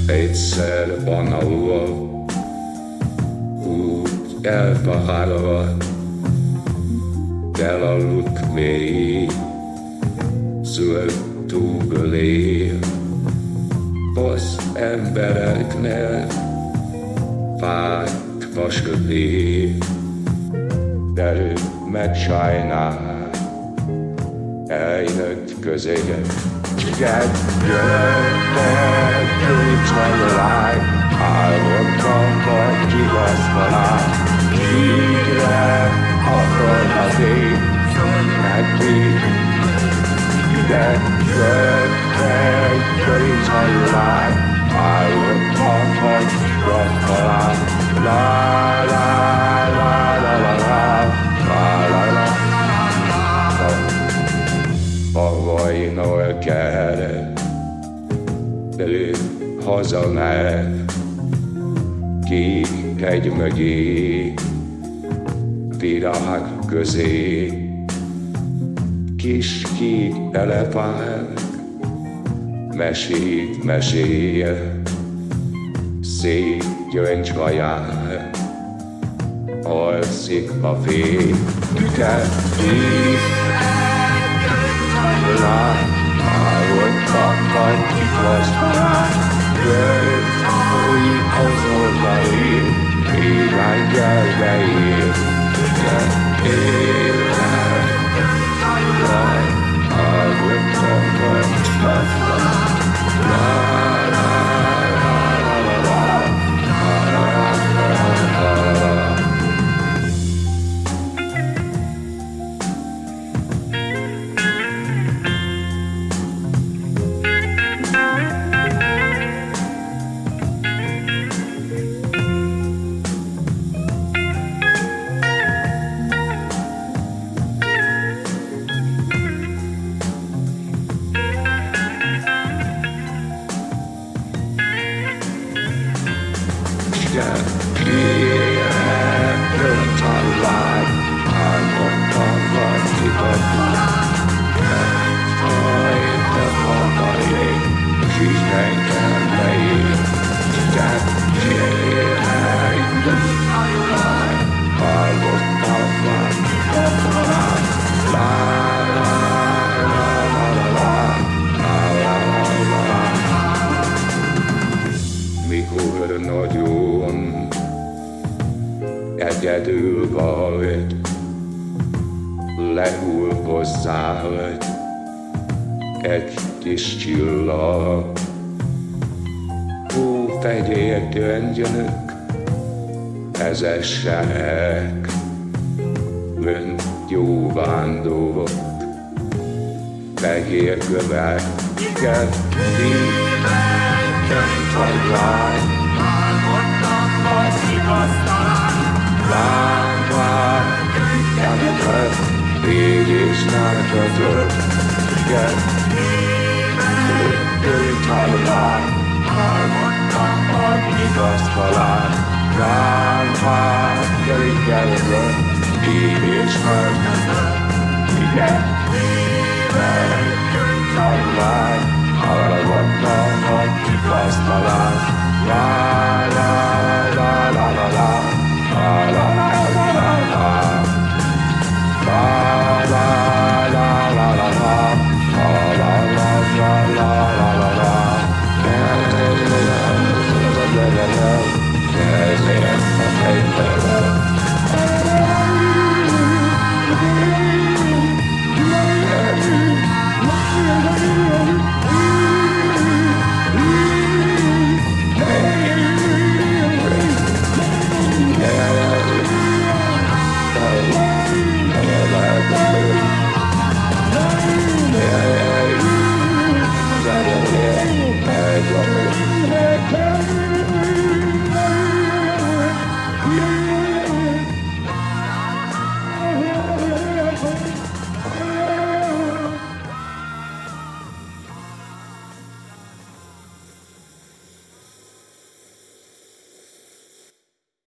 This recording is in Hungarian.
Egyszer van a ló, úgy elpahálva, elaludt mély, zöld túlölél. Az embereknél fájt vaskötél, de ő megsajnál, eljött közéje. Igen, jöttek, kölcsön lány, álmodtam, vagy kihasztalál. Végre akarnak én, megvéd. Igen, jöttek, kölcsön lány, álmodtam, vagy kihasztalál. La la la la la la la la la. A vajnal kell, de ő hazamegy, kék hegy mögé, virág közé. Kis kék elefánt mesét mesél, szép gyöngyhaján alszik a fény. Lány, álmodtam, vagy kihasztalál. Gyöngyhajú azonnal élen gyerbe él. Élen, lány, álmodtam, vagy kihasztalál. La la la la la la la la. Mikor nagyon egyedül vagy, lehull hozzád egy kis csillag. Hófegyér gyöngyönök ezessenek, önt jó vándorok, fehér kövekkel vagy lány, álmodtam, vagy igaztalán. Lány, lány, eljöttem, így is nem kötött. Igen, Gyöngyhajú lány, álmodtam, vagy igaztalán. Lány, lány, eljöttem, így is nem kötött. Igen, Gyöngyhajú lány, álmodtam, vagy igaztalán.